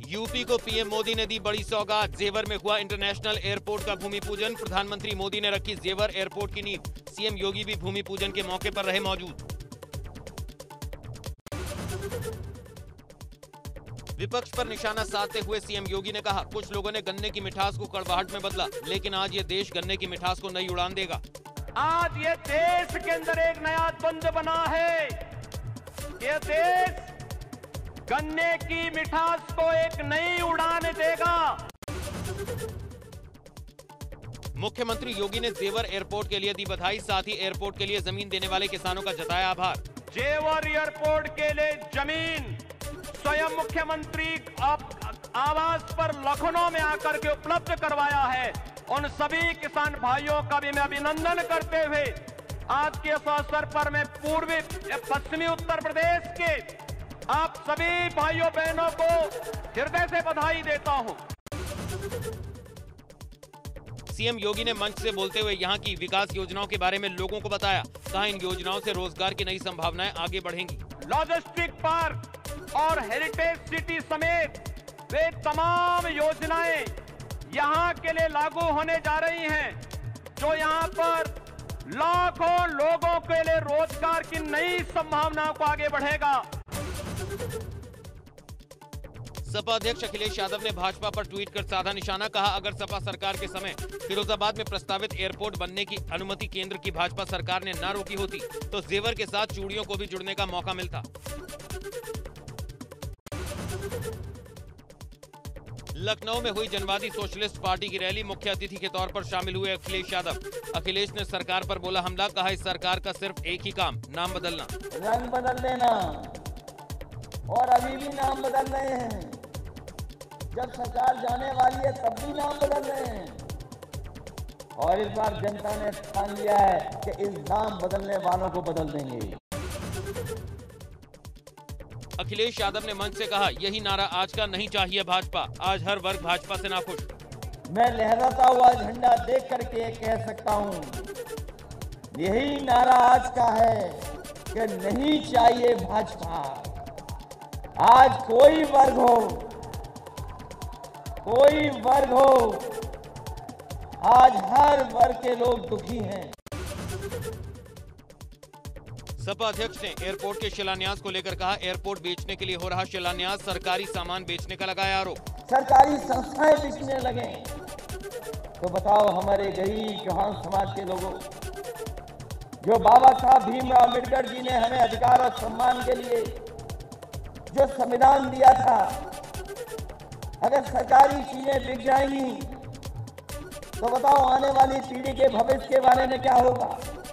UP को PM Modi ने दी बड़ी सौगात। जेवर में हुआ इंटरनेशनल एयरपोर्ट का भूमि पूजन। प्रधानमंत्री मोदी ने रखी जेवर एयरपोर्ट की नींव। सीएम योगी भी भूमि पूजन के मौके पर रहे मौजूद। विपक्ष पर निशाना साधते हुए सीएम योगी ने कहा, कुछ लोगों ने गन्ने की मिठास को कड़वाहट में बदला, लेकिन आज ये देश गन्ने की मिठास को नई उड़ान देगा। आज ये देश के अंदर एक नया द्वंद्व बना है। ये देश गन्ने की मिठास को एक नई उड़ान देगा। मुख्यमंत्री योगी ने जेवर एयरपोर्ट के लिए दी बधाई, साथ ही एयरपोर्ट के लिए जमीन देने वाले किसानों का जताया आभार। जेवर एयरपोर्ट के लिए जमीन स्वयं मुख्यमंत्री आवास पर लखनऊ में आकर के उपलब्ध करवाया है। उन सभी किसान भाइयों का भी मैं अभिनंदन करते हुए आज के इस अवसर पर मैं पूर्वी पश्चिमी उत्तर प्रदेश के आप सभी भाइयों बहनों को हृदय से बधाई देता हूं। सीएम योगी ने मंच से बोलते हुए यहां की विकास योजनाओं के बारे में लोगों को बताया। कहा, इन योजनाओं से रोजगार की नई संभावनाएं आगे बढ़ेंगी। लॉजिस्टिक पार्क और हेरिटेज सिटी समेत वे तमाम योजनाएं यहां के लिए लागू होने जा रही हैं, जो यहां पर लाखों लोगों के लिए रोजगार की नई संभावनाओं को आगे बढ़ेगा। सपा अध्यक्ष अखिलेश यादव ने भाजपा पर ट्वीट कर साधा निशाना। कहा, अगर सपा सरकार के समय फिरोजाबाद में प्रस्तावित एयरपोर्ट बनने की अनुमति केंद्र की भाजपा सरकार ने न रोकी होती तो जेवर के साथ चूड़ियों को भी जुड़ने का मौका मिलता। लखनऊ में हुई जनवादी सोशलिस्ट पार्टी की रैली। मुख्य अतिथि के तौर पर शामिल हुए अखिलेश यादव। अखिलेश ने सरकार पर बोला हमला। कहा, इस सरकार का सिर्फ एक ही काम, नाम बदलना, रंग बदल देना, और अभी भी नाम बदल रहे हैं। जब सरकार जाने वाली है तब भी नाम बदल रहे हैं, और इस बार जनता ने ठान लिया है कि इस नाम बदलने वालों को बदल देंगे। अखिलेश यादव ने मंच से कहा, यही नारा आज का नहीं चाहिए भाजपा। आज हर वर्ग भाजपा से नाखुश। मैं लहराता हुआ झंडा देख करके कह सकता हूं, यही नारा आज का है कि नहीं चाहिए भाजपा। आज कोई वर्ग हो, आज हर वर्ग के लोग दुखी हैं। सपा अध्यक्ष ने एयरपोर्ट के शिलान्यास को लेकर कहा, एयरपोर्ट बेचने के लिए हो रहा शिलान्यास, सरकारी सामान बेचने का लगाया आरोप। सरकारी संस्थाएं बिकने लगे तो बताओ हमारे गरीब चौहान समाज के लोगों, जो बाबा साहब भीमराव अम्बेडकर जी ने हमें अधिकार और सम्मान के लिए जो संविधान दिया था, अगर सरकारी चीजें बिक जाएंगी तो बताओ आने वाली पीढ़ी के भविष्य के बारे में क्या होगा।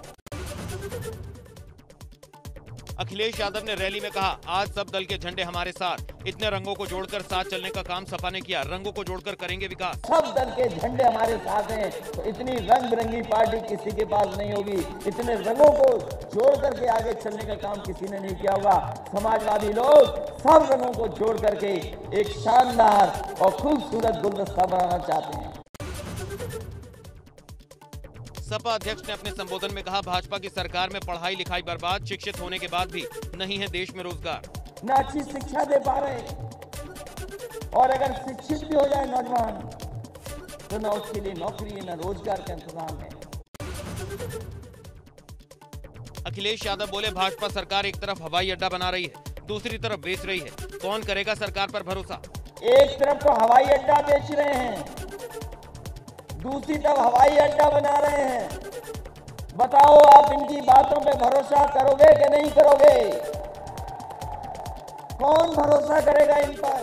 अखिलेश यादव ने रैली में कहा, आज सब दल के झंडे हमारे साथ। इतने रंगों को जोड़कर साथ चलने का काम सपा ने किया। रंगों को जोड़कर करेंगे विकास। सब दल के झंडे हमारे साथ हैं, तो इतनी रंग बिरंगी पार्टी किसी के पास नहीं होगी। इतने रंगों को जोड़ करके आगे चलने का काम किसी ने नहीं किया होगा। समाजवादी लोग सब रंगों को जोड़ करके एक शानदार और खूबसूरत गुलदस्ता बनाना चाहते हैं। सपा अध्यक्ष ने अपने संबोधन में कहा, भाजपा की सरकार में पढ़ाई लिखाई बर्बाद, शिक्षित होने के बाद भी नहीं है देश में रोजगार। न अच्छी शिक्षा दे पा रहे, और अगर शिक्षित भी हो जाए नौजवान तो न उसके लिए नौकरी है, न रोजगार का इंतजाम है। अखिलेश यादव बोले, भाजपा सरकार एक तरफ हवाई अड्डा बना रही है, दूसरी तरफ बेच रही है। कौन करेगा सरकार पर भरोसा। एक तरफ तो हवाई अड्डा बेच रहे हैं, दूसरी तरफ हवाई अड्डा बना रहे हैं। बताओ आप इनकी बातों पे भरोसा करोगे कि नहीं करोगे। कौन भरोसा करेगा इन पर।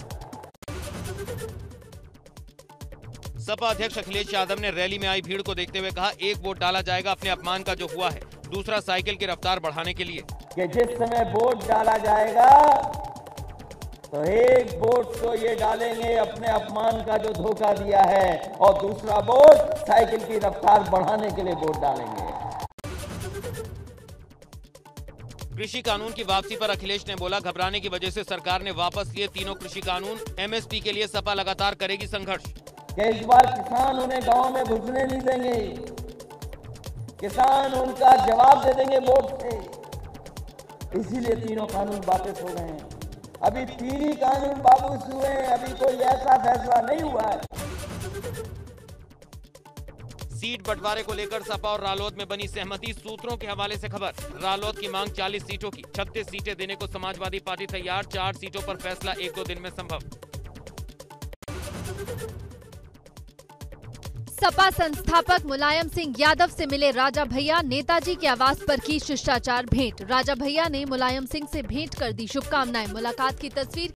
सपा अध्यक्ष अखिलेश यादव ने रैली में आई भीड़ को देखते हुए कहा, एक वोट डाला जाएगा अपने अपमान का जो हुआ है, दूसरा साइकिल की रफ्तार बढ़ाने के लिए। कि जिस समय वोट डाला जाएगा तो एक वोट तो ये डालेंगे अपने अपमान का जो धोखा दिया है, और दूसरा वोट साइकिल की रफ्तार बढ़ाने के लिए वोट डालेंगे। कृषि कानून की वापसी पर अखिलेश ने बोला, घबराने की वजह से सरकार ने वापस लिए तीनों कृषि कानून। एमएसपी के लिए सपा लगातार करेगी संघर्ष। इस बार किसान उन्हें गांव में घुसने नहीं देंगे, किसान उनका जवाब दे देंगे वोट से। इसीलिए तीनों कानून वापस हो गए हैं। अभी 3 ही कानून बाबू हुए हैं, अभी कोई ऐसा फैसला नहीं हुआ है। सीट बंटवारे को लेकर सपा और रालोद में बनी सहमति। सूत्रों के हवाले से खबर, रालोद की मांग 40 सीटों की, 36 सीटें देने को समाजवादी पार्टी तैयार। 4 सीटों पर फैसला 1-2 दिन में संभव। सपा संस्थापक मुलायम सिंह यादव से मिले राजा भैया, नेताजी के आवास पर की शिष्टाचार भेंट। राजा भैया ने मुलायम सिंह से भेंट कर दी शुभकामनाएं। मुलाकात की तस्वीर